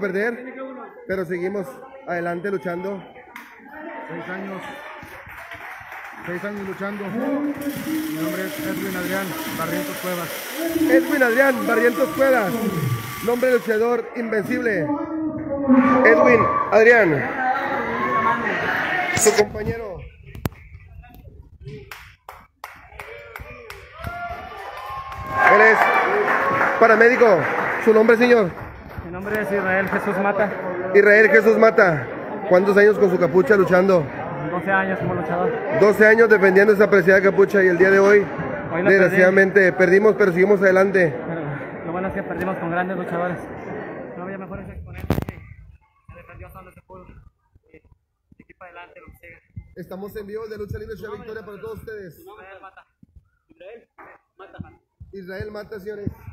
perder, pero seguimos adelante luchando. 6 años luchando. Mi nombre es Edwin Adrián Barrientos Cuevas. Edwin Adrián Barrientos Cuevas, nombre de luchador invencible. Edwin Adrián, su compañero. Él es paramédico. ¿Su nombre, señor? Mi nombre es Israel Jesús Mata. Israel Jesús Mata. ¿Cuántos años con su capucha luchando? 12 años como luchador. 12 años defendiendo esa apreciada capucha y el día de hoy desgraciadamente perdimos, pero seguimos adelante. Pero lo bueno es que perdimos con grandes luchadores. No había mejores exponentes que se defendió hasta donde se pudo. Equipo adelante, lo que sigue. Estamos en vivo de Lucha Libre Ciudad Victoria para todos ustedes. Israel Mata. Israel Mata, señores.